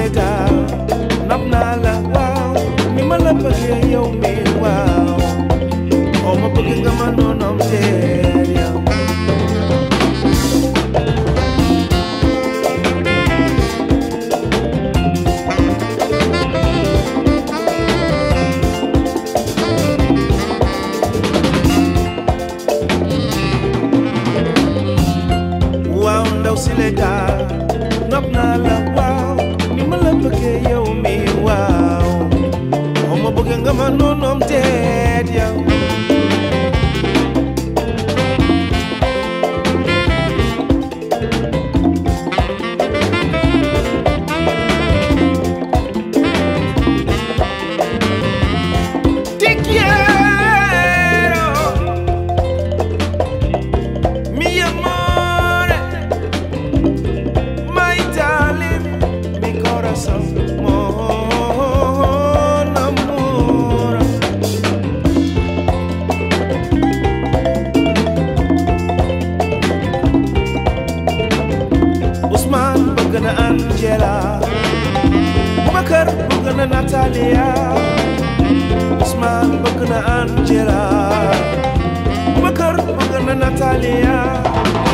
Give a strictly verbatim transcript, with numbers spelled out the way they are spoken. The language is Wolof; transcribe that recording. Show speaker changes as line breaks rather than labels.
daal nab naa la waaw ni ma la bëggee yow mi waaw oo ma bëgg nga ma noonom teer yow waaw ndaw si le daal nab naa la waaw ni ma la bëggee yow mi waaw oo ma bëgg nga ma noonom teer yow Boubacar bëgg na Natalia Ousmane bëgg na Angela Boubacar bëgg na Natalia